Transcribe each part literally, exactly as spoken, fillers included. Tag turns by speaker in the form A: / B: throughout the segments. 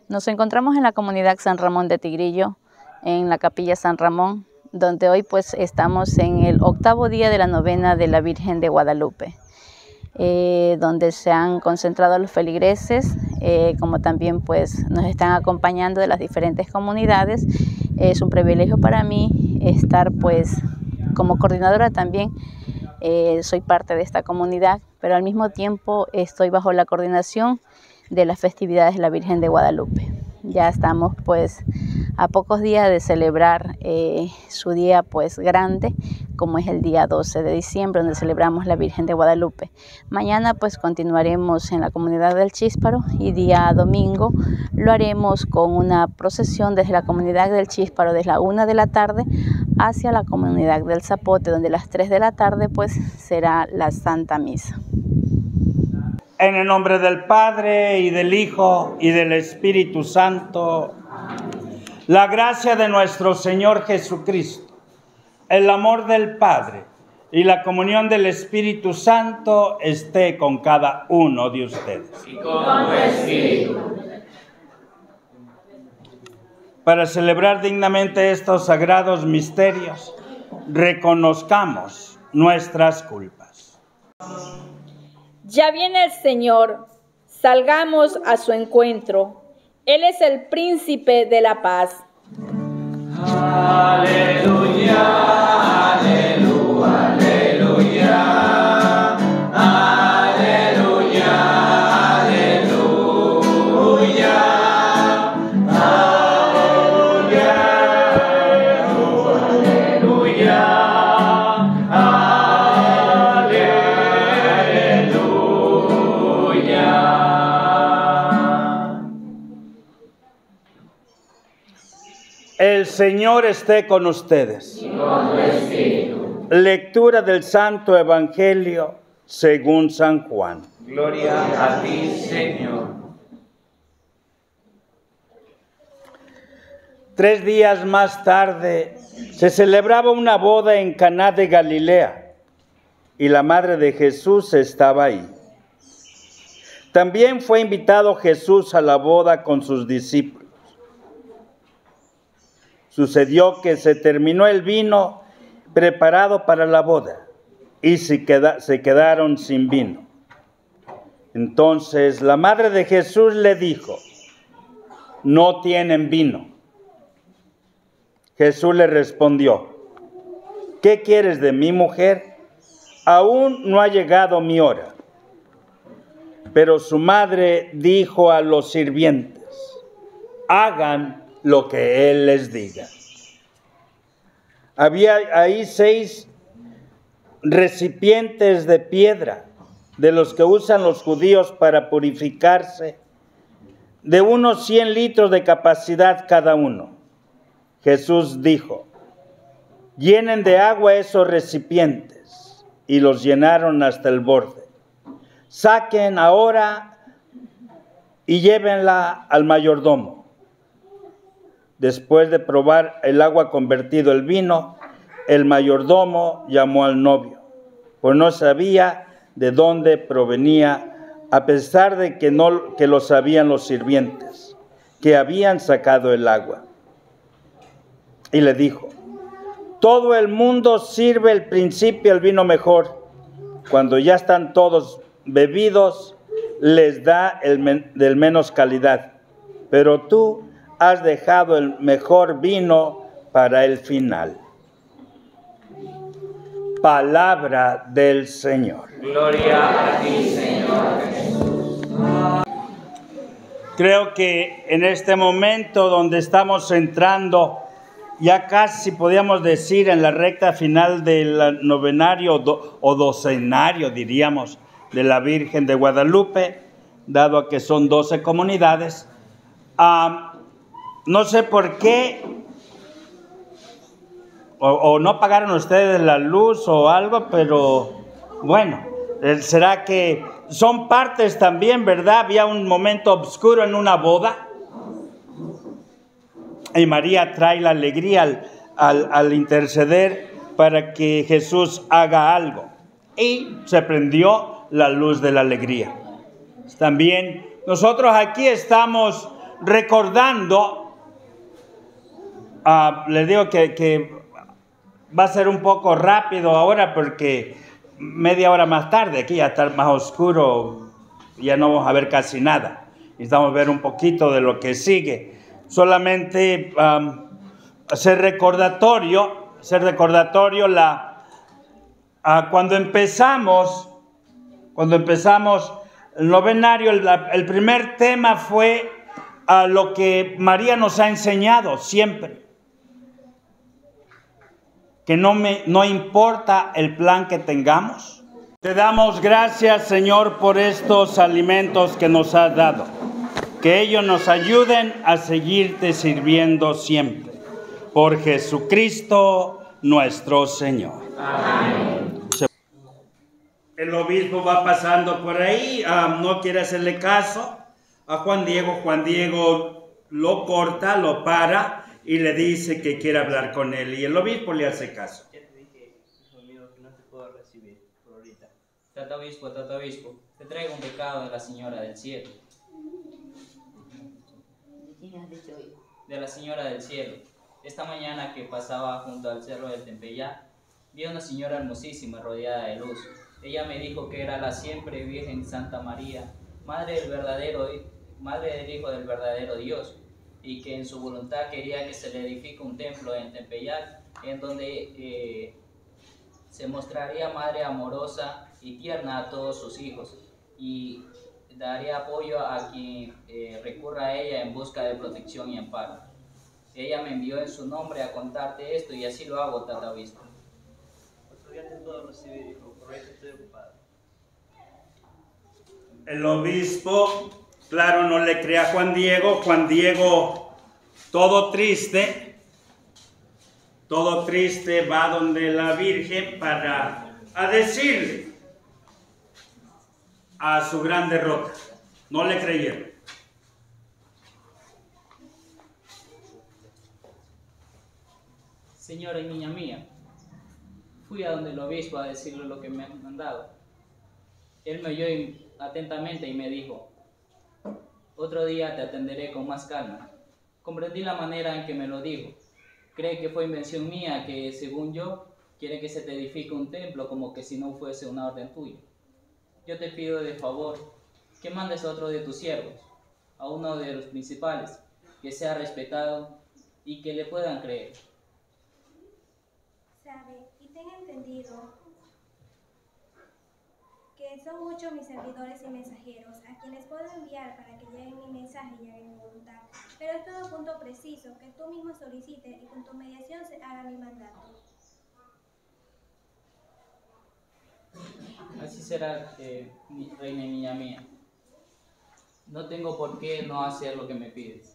A: Nos encontramos en la comunidad San Ramón de Tigrillo, en la capilla San Ramón, donde hoy pues estamos en el octavo día de la novena de la Virgen de Guadalupe, eh, donde se han concentrado los feligreses, eh, como también pues nos están acompañando de las diferentes comunidades. Es un privilegio para mí estar pues como coordinadora también. Eh, soy parte de esta comunidad, pero al mismo tiempo estoy bajo la coordinación de las festividades de la Virgen de Guadalupe. Ya estamos pues a pocos días de celebrar eh, su día pues grande, como es el día doce de diciembre, donde celebramos la Virgen de Guadalupe. Mañana pues continuaremos en la comunidad del Chísparo y día domingo lo haremos con una procesión desde la comunidad del Chísparo desde la una de la tarde hacia la comunidad del Zapote, donde a las tres de la tarde pues será la Santa Misa.
B: En el nombre del Padre, y del Hijo, y del Espíritu Santo, la gracia de nuestro Señor Jesucristo, el amor del Padre y la comunión del Espíritu Santo esté con cada uno de ustedes.
C: Y con tu espíritu.
B: Para celebrar dignamente estos sagrados misterios, reconozcamos nuestras culpas.
D: Ya viene el Señor, salgamos a su encuentro. Él es el príncipe de la paz.
C: Aleluya, aleluya, aleluya, aleluya, aleluya, aleluya,
B: El Señor esté con ustedes.
C: y con tu espíritu.
B: Lectura del Santo Evangelio según San Juan.
C: Gloria a ti, Señor.
B: Tres días más tarde se celebraba una boda en Caná de Galilea y la madre de Jesús estaba ahí. También fue invitado Jesús a la boda con sus discípulos. Sucedió que se terminó el vino preparado para la boda y se, queda, se quedaron sin vino. Entonces la madre de Jesús le dijo: no tienen vino. Jesús le respondió: ¿qué quieres de mí, mujer? Aún no ha llegado mi hora. Pero su madre dijo a los sirvientes: hagan lo que él les diga. Había ahí seis recipientes de piedra, de los que usan los judíos para purificarse, de unos cien litros de capacidad cada uno. Jesús dijo: llenen de agua esos recipientes, y los llenaron hasta el borde. Saquen ahora y llévenla al mayordomo. Después de probar el agua convertido en vino, el mayordomo llamó al novio, pues no sabía de dónde provenía, a pesar de que, no, que lo sabían los sirvientes, que habían sacado el agua. Y le dijo: todo el mundo sirve al principio el vino mejor. Cuando ya están todos bebidos, les da el men- del menos calidad. Pero tú has dejado el mejor vino para el final. Palabra del Señor.
C: Gloria a ti, Señor Jesús.
B: Creo que en este momento donde estamos entrando, ya casi podríamos decir en la recta final del novenario do, o docenario, diríamos, de la Virgen de Guadalupe, dado a que son doce comunidades. Um, no sé por qué, o, o no pagaron ustedes la luz o algo, pero bueno, será que son partes también, ¿verdad? Había un momento oscuro en una boda. Y María trae la alegría al, al, al interceder para que Jesús haga algo. Y se prendió la luz de la alegría. También nosotros aquí estamos recordando, uh, les digo que, que va a ser un poco rápido ahora porque media hora más tarde, aquí ya está más oscuro, ya no vamos a ver casi nada. Necesitamos ver un poquito de lo que sigue. Solamente um, hacer recordatorio, hacer recordatorio la, uh, cuando empezamos, cuando empezamos el novenario, el, el primer tema fue uh, lo que María nos ha enseñado siempre. Que no, me, no importa el plan que tengamos. Te damos gracias, Señor, por estos alimentos que nos has dado. Que ellos nos ayuden a seguirte sirviendo siempre. Por Jesucristo nuestro Señor.
C: Amén.
B: El obispo va pasando por ahí, um, no quiere hacerle caso a Juan Diego. Juan Diego lo corta, lo para y le dice que quiere hablar con él, y el obispo le hace caso.
E: Ya te dije, hijo mío, que no te puedo recibir por ahorita. Tata obispo, tata obispo, te traigo un recado de la señora del cielo.
F: ¿De quién has dicho hoy?
E: De la señora del cielo. Esta mañana que pasaba junto al cerro del Tempeyá, vi a una señora hermosísima rodeada de luz. Ella me dijo que era la siempre Virgen Santa María, madre del verdadero, madre del Hijo del verdadero Dios, y que en su voluntad quería que se le edifique un templo en Tempeyac, en donde eh, se mostraría madre amorosa y tierna a todos sus hijos, y daría apoyo a quien eh, recurra a ella en busca de protección y amparo. Ella me envió en su nombre a contarte esto, y así lo hago, tata obispo.
G: Otro día te puedo recibir, hijo, por ahí estoy ocupado.
B: El obispo, claro, no le cree a Juan Diego. Juan Diego, todo triste, todo triste, va donde la Virgen para a decirle a su gran derrota. No le creyeron.
E: Señora y niña mía, fui a donde el obispo a decirle lo que me han mandado. Él me oyó atentamente y me dijo: otro día te atenderé con más calma. Comprendí la manera en que me lo dijo. Cree que fue invención mía, que según yo, quiere que se te edifique un templo, como que si no fuese una orden tuya. Yo te pido de favor que mandes a otro de tus siervos, a uno de los principales, que sea respetado y que le puedan creer.
H: Sabe, y ten entendido que son muchos mis servidores y mensajeros a quienes puedo enviar para que lleven mi mensaje y hagan mi voluntad, pero es todo punto preciso que tú mismo solicites y con tu mediación se haga mi mandato.
E: Así será, eh, mi reina y niña mía. No tengo por qué no hacer lo que me pides.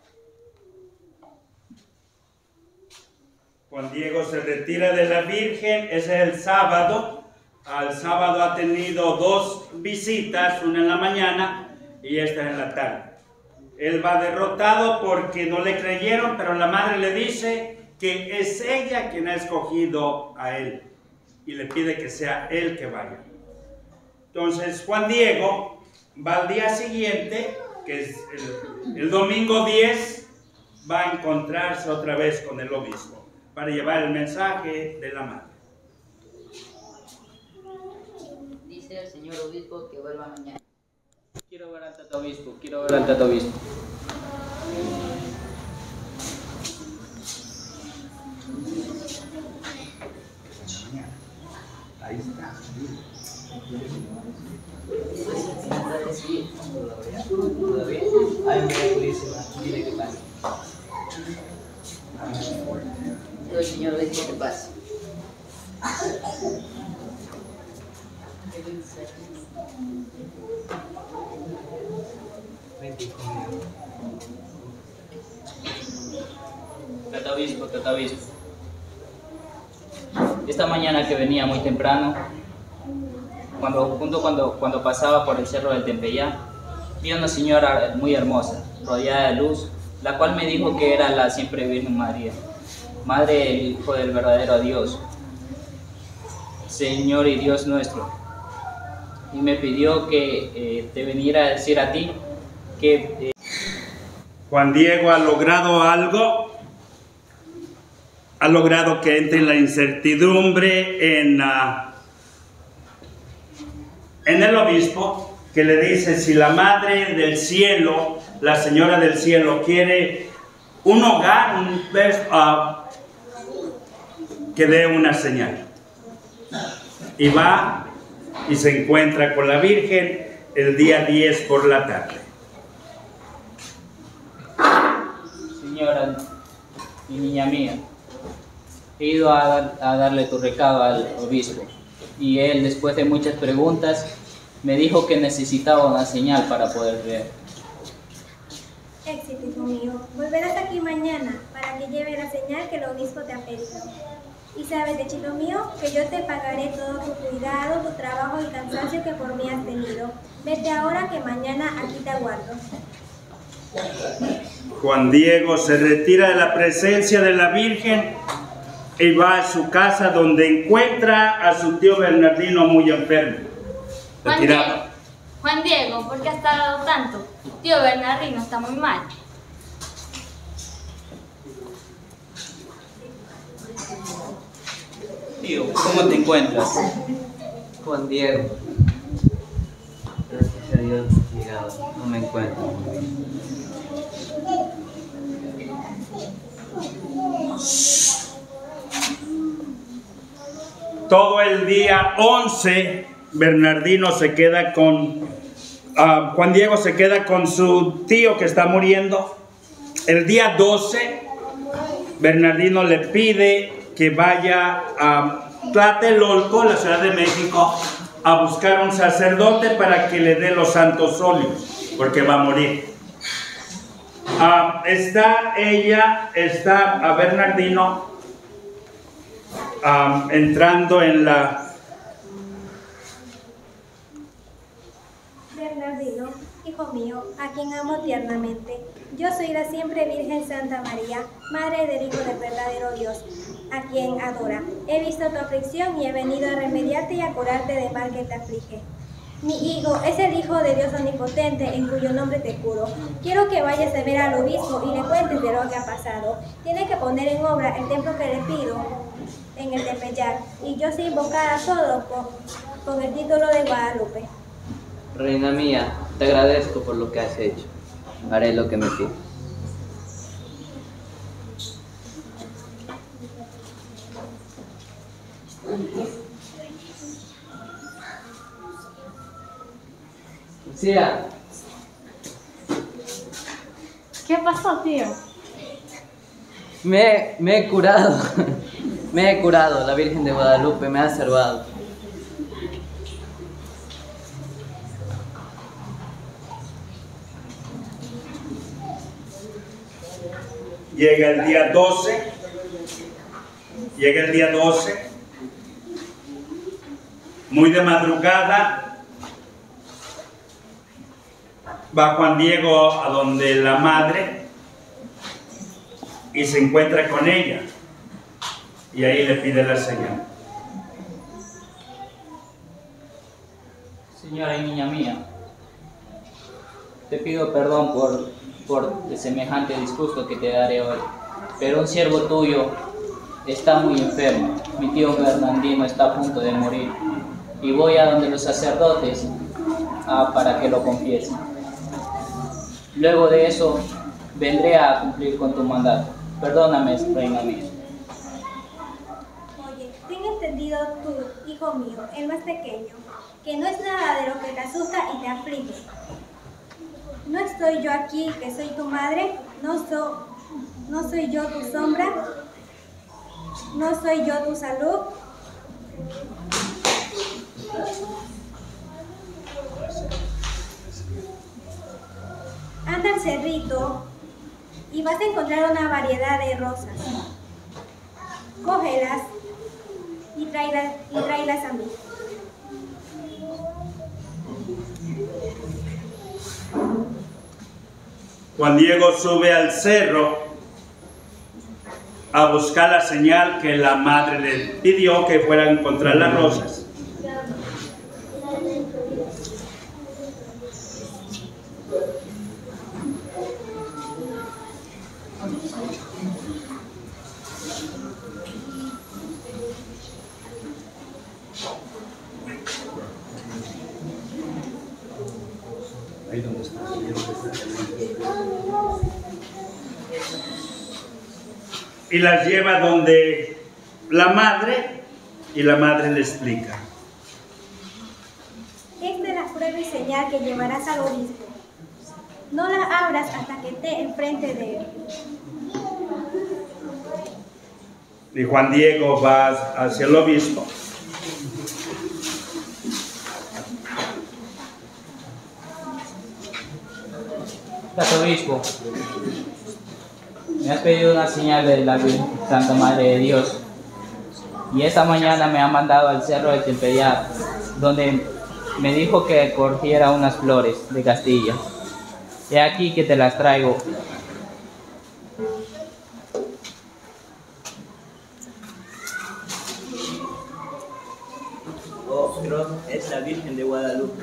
B: Juan Diego se retira de la Virgen, ese es el sábado. Al sábado ha tenido dos visitas, una en la mañana y esta en la tarde. Él va derrotado porque no le creyeron, pero la madre le dice que es ella quien ha escogido a él y le pide que sea él que vaya. Entonces Juan Diego va al día siguiente, que es el, el domingo diez, va a encontrarse otra vez con el obispo para llevar el mensaje de la madre.
F: Dice el señor obispo que vuelva mañana.
E: Quiero ver al tata obispo, quiero ver al tata obispo.
B: Ahí está.
G: Sí, todavía. Hay una purísima, dile que pase.
F: Yo, el señor obispo, que pase.
E: Tata obispo, tata obispo. Esta mañana que venía muy temprano, cuando, junto cuando, cuando pasaba por el cerro del Tempeyá, vi a una señora muy hermosa, rodeada de luz, la cual me dijo que era la siempre Virgen María, madre del Hijo del verdadero Dios, Señor y Dios nuestro. Y me pidió que eh, te viniera a decir a ti que... Eh,
B: Juan Diego ha logrado algo, ha logrado que entre la incertidumbre en, uh, en el obispo, que le dice: si la Madre del Cielo, la Señora del Cielo, quiere un hogar, un, uh, que dé una señal. Y va y se encuentra con la Virgen el día diez por la tarde.
E: Señora, mi niña mía, he ido a, dar, a darle tu recado al obispo, y él, después de muchas preguntas, me dijo que necesitaba una señal para poder ver.
H: Éxito, hijo mío. Volverás aquí mañana para que lleve la señal que el obispo te ha pedido. Y sabes, de chilo mío, que yo te pagaré todo tu cuidado, tu trabajo y cansancio que por mí has tenido. Vete ahora, que mañana aquí te aguardo.
B: Juan Diego se retira de la presencia de la Virgen y va a su casa, donde encuentra a su tío Bernardino muy enfermo.
I: Juan Diego, Juan Diego, ¿por qué has tardado tanto? Tío Bernardino está muy mal.
E: Tío, ¿cómo te encuentras?
J: Juan Diego, gracias a Dios he llegado, no me encuentro muy bien.
B: Todo el día once, Bernardino se queda con... Uh, Juan Diego se queda con su tío que está muriendo. El día doce, Bernardino le pide que vaya a Tlatelolco, la Ciudad de México, a buscar un sacerdote para que le dé los santos óleos, porque va a morir. Uh, está ella, está a Bernardino um, entrando en la...
H: Bernardino, hijo mío, a quien amo tiernamente, yo soy la siempre Virgen Santa María, Madre del Hijo del verdadero Dios, a quien adora. He visto tu aflicción y he venido a remediarte y a curarte de mal que te aflige. Mi hijo es el Hijo de Dios Omnipotente, en cuyo nombre te curo. Quiero que vayas a ver al obispo y le cuentes de lo que ha pasado. Tiene que poner en obra el templo que le pido en el Tepeyac, y yo sé invocar a todos con, con el título de Guadalupe.
J: Reina mía, te agradezco por lo que has hecho. Haré lo que me pides. Lucía.
I: ¿Qué pasó, tío?
J: Me, me he curado. Me he curado. La Virgen de Guadalupe me ha salvado.
B: Llega el día doce, llega el día doce, muy de madrugada, va Juan Diego a donde la madre y se encuentra con ella, y ahí le pide la señal.
E: Señora y niña mía, te pido perdón por, por el semejante disgusto que te daré hoy, pero un siervo tuyo está muy enfermo. Mi tío Bernardino está a punto de morir y voy a donde los sacerdotes ah, para que lo confiesen. Luego de eso vendré a cumplir con tu mandato. Perdóname, reina mía.
H: Oye, ten entendido tú, hijo mío, el más pequeño, que no es nada de lo que te asusta y te aflige. ¿No estoy yo aquí, que soy tu madre? ¿No, so, ¿No soy yo tu sombra? ¿No soy yo tu salud? Anda al cerrito y vas a encontrar una variedad de rosas. Cógelas y tráelas, y tráelas a mí.
B: Juan Diego sube al cerro a buscar la señal que la madre le pidió, que fuera a encontrar las rosas. Ahí donde está. Y las lleva donde la madre, y la madre le explica.
H: Esta es la prueba y señal que llevarás al obispo. No la abras hasta que esté enfrente de él.
B: Y Juan Diego va hacia el obispo.
E: Gracias, obispo. Me has pedido una señal de la Santa Madre de Dios. Y esta mañana me ha mandado al cerro de Tempeyá, donde me dijo que cogiera unas flores de Castilla. He aquí que te las traigo.
G: Oh, pero es la Virgen de Guadalupe.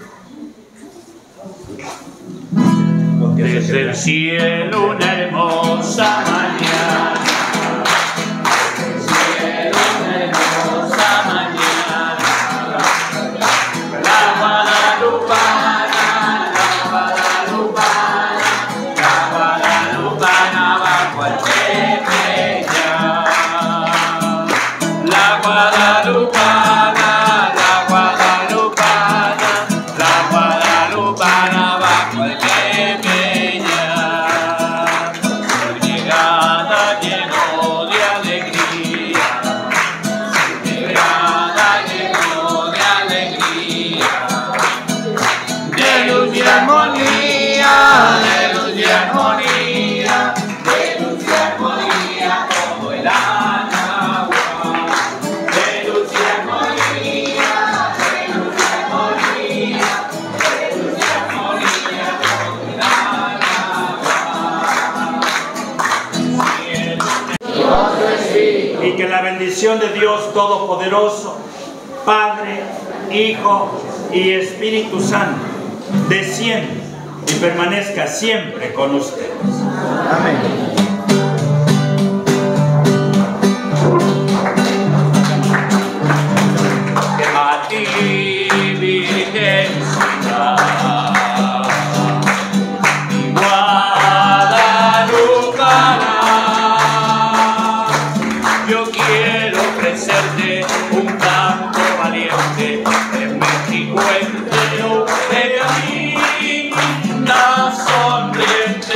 K: Desde el cielo una hermosa mañana, desde el cielo una hermosa mañana, la guadalupana, la guadalupana, la guadalupana bajo el Tepeyac, la guadalupana, la guadalupana, la guadalupana bajo el Tepeyac.
B: Y que la bendición de Dios Todopoderoso, Padre, Hijo y Espíritu Santo, descienda y permanezca siempre con ustedes. Amén.
K: A ti, Virgencita, mi guadalupana, yo quiero ofrecerte un canto valiente en México entero, peregrina sonriente.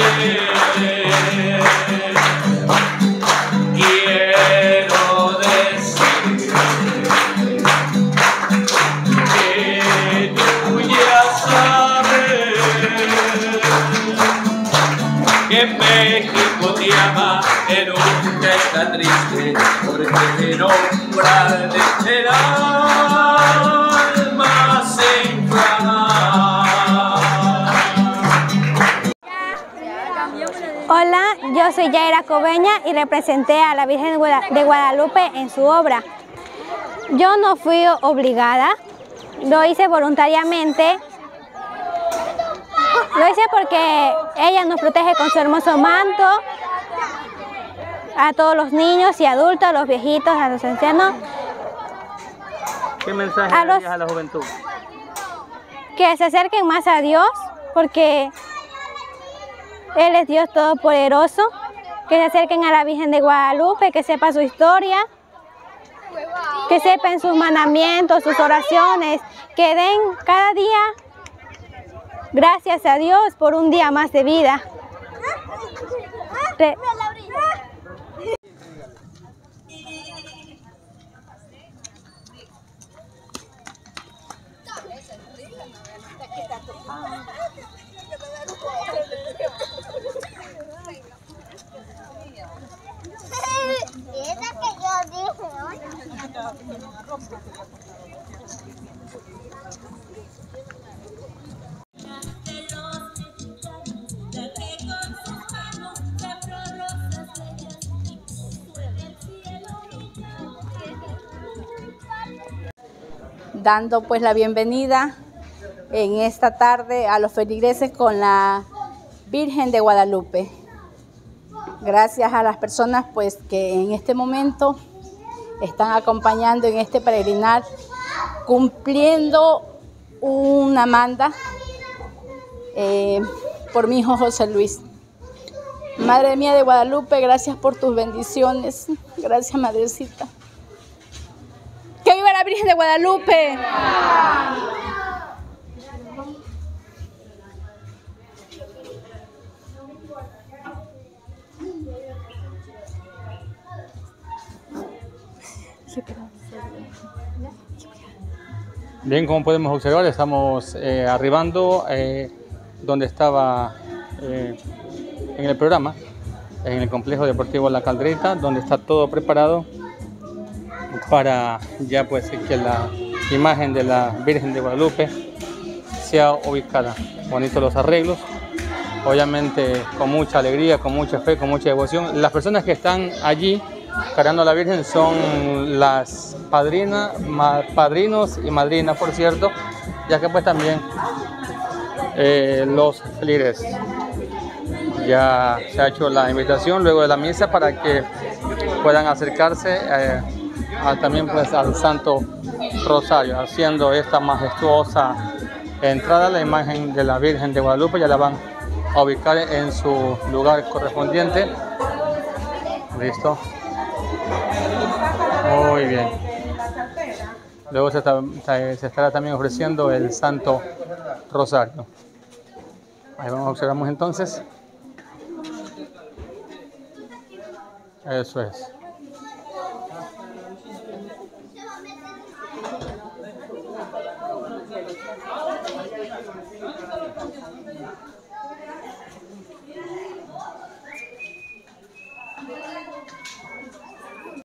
K: Quiero decirte que tú ya sabes que México te ama, que nunca está triste, porque te nombra desde el alma se inflama.
H: Hola, yo soy Yaira Cobeña y representé a la Virgen de Guadalupe en su obra. Yo no fui obligada, lo hice voluntariamente. Lo hice porque ella nos protege con su hermoso manto, a todos los niños y adultos, a los viejitos, a los ancianos.
G: ¿Qué mensaje
H: a, los,
G: le a la juventud?
H: Que se acerquen más a Dios, porque Él es Dios Todopoderoso. Que se acerquen a la Virgen de Guadalupe, que sepan su historia, que sepan sus mandamientos, sus oraciones, que den cada día gracias a Dios por un día más de vida. Re
A: Dando pues la bienvenida en esta tarde a los feligreses con la Virgen de Guadalupe.
L: Gracias a las personas pues que en este momento están acompañando en este peregrinar, cumpliendo una manda eh, por mi hijo José Luis. Madre mía de Guadalupe, gracias por tus bendiciones. Gracias, Madrecita. ¡Que viva la Virgen de Guadalupe!
M: Bien, como podemos observar, estamos eh, arribando eh, donde estaba eh, en el programa, en el complejo deportivo La Calderita, donde está todo preparado para ya pues que la imagen de la Virgen de Guadalupe sea ubicada. Bonitos los arreglos, obviamente con mucha alegría, con mucha fe, con mucha devoción. Las personas que están allí cargando a la Virgen son las padrinas, ma, padrinos y madrinas, por cierto, ya que pues también eh, los feligreses. Ya se ha hecho la invitación luego de la misa para que puedan acercarse eh, a, también pues al Santo Rosario, haciendo esta majestuosa entrada a la imagen de la Virgen de Guadalupe. Ya la van a ubicar en su lugar correspondiente. Listo. Muy bien. Luego se, está, se estará también ofreciendo el Santo Rosario. Ahí vamos, observamos entonces. Eso es.